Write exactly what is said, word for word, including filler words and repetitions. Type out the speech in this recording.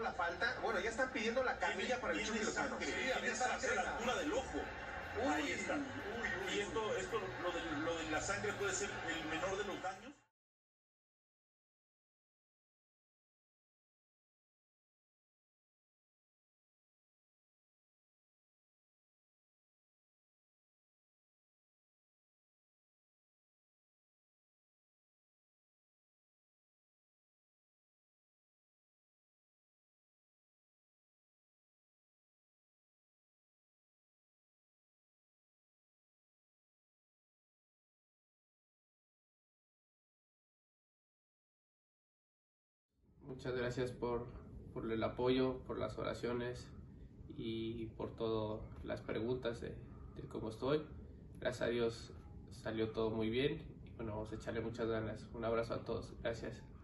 la falta. Bueno, ya están pidiendo la camilla para el Chucky Lozano. Tiene sangre a la altura del ojo. Uy, ahí está. Uy, uy, y esto, esto lo, de, lo de la sangre puede ser el menor de los daños. Muchas gracias por, por el apoyo, por las oraciones y por todas las preguntas de, de cómo estoy. Gracias a Dios salió todo muy bien y bueno, vamos a echarle muchas ganas. Un abrazo a todos. Gracias.